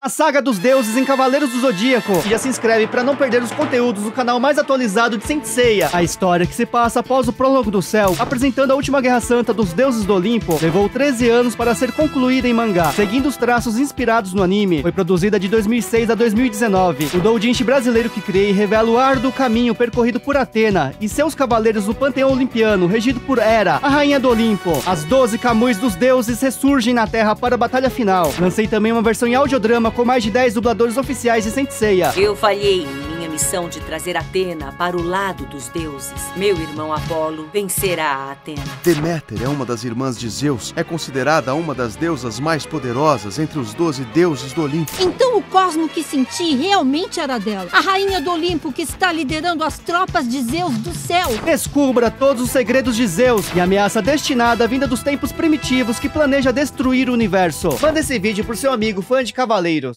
A saga dos deuses em Cavaleiros do Zodíaco. E já se inscreve para não perder os conteúdos do canal mais atualizado de Saint Seiya. A história que se passa após o prólogo do céu, apresentando a última Guerra Santa dos deuses do Olimpo, levou 13 anos para ser concluída em mangá. Seguindo os traços inspirados no anime, foi produzida de 2006 a 2019. O doujinshi brasileiro que criei revela o árduo caminho percorrido por Atena e seus cavaleiros do panteão olimpiano, regido por Hera, a rainha do Olimpo. As 12 Camuis dos deuses ressurgem na Terra para a batalha final. Lancei também uma versão em audiodrama com mais de 10 dubladores oficiais de Saint Seiya. Eu falhei em minha missão de trazer Atena para o lado dos deuses. Meu irmão Apolo vencerá a Atena. Deméter é uma das irmãs de Zeus. É considerada uma das deusas mais poderosas entre os 12 deuses do Olimpo. Então o cosmo que senti realmente era dela. A rainha do Olimpo que está liderando as tropas de Zeus do céu. Descubra todos os segredos de Zeus e a ameaça destinada vinda dos tempos primitivos que planeja destruir o universo. Manda esse vídeo pro seu amigo fã de Cavaleiros.